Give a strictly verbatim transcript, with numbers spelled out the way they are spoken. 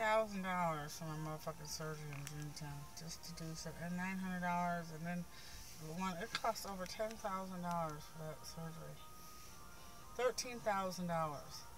thousand dollars for my motherfucking surgery in June tenth, just to do so, and nine hundred dollars, and then the one it costs over ten thousand dollars for that surgery. Thirteen thousand dollars.